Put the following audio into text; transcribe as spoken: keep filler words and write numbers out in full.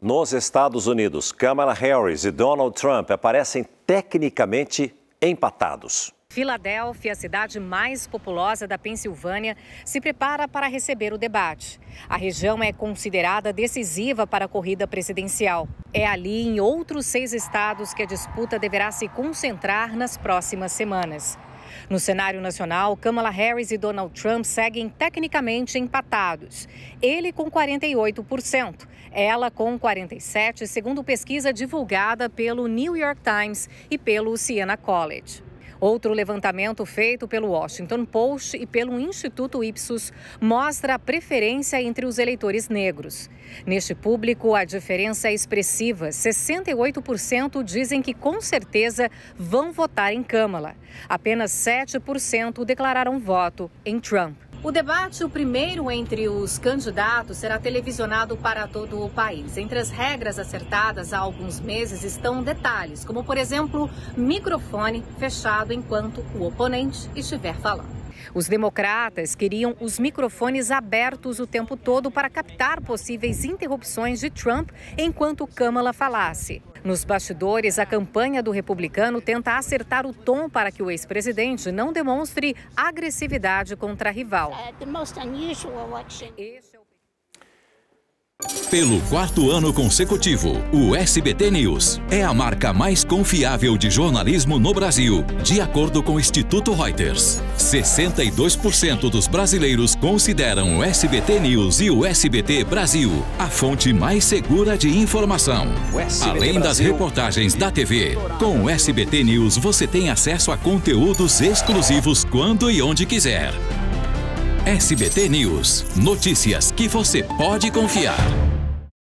Nos Estados Unidos, Kamala Harris e Donald Trump aparecem tecnicamente empatados. Filadélfia, a cidade mais populosa da Pensilvânia, se prepara para receber o debate. A região é considerada decisiva para a corrida presidencial. É ali e em outros seis estados que a disputa deverá se concentrar nas próximas semanas. No cenário nacional, Kamala Harris e Donald Trump seguem tecnicamente empatados. Ele com quarenta e oito por cento, ela com quarenta e sete por cento, segundo pesquisa divulgada pelo New York Times e pelo Siena College. Outro levantamento feito pelo Washington Post e pelo Instituto Ipsos mostra a preferência entre os eleitores negros. Neste público, a diferença é expressiva. sessenta e oito por cento dizem que com certeza vão votar em Kamala. Apenas sete por cento declararam voto em Trump. O debate, o primeiro entre os candidatos, será televisionado para todo o país. Entre as regras acertadas há alguns meses estão detalhes, como, por exemplo, microfone fechado enquanto o oponente estiver falando. Os democratas queriam os microfones abertos o tempo todo para captar possíveis interrupções de Trump enquanto Kamala falasse. Nos bastidores, a campanha do republicano tenta acertar o tom para que o ex-presidente não demonstre agressividade contra a rival. Pelo quarto ano consecutivo, o S B T News é a marca mais confiável de jornalismo no Brasil, de acordo com o Instituto Reuters. sessenta e dois por cento dos brasileiros consideram o S B T News e o S B T Brasil a fonte mais segura de informação. Além das reportagens da T V, com o S B T News você tem acesso a conteúdos exclusivos quando e onde quiser. S B T News. Notícias que você pode confiar.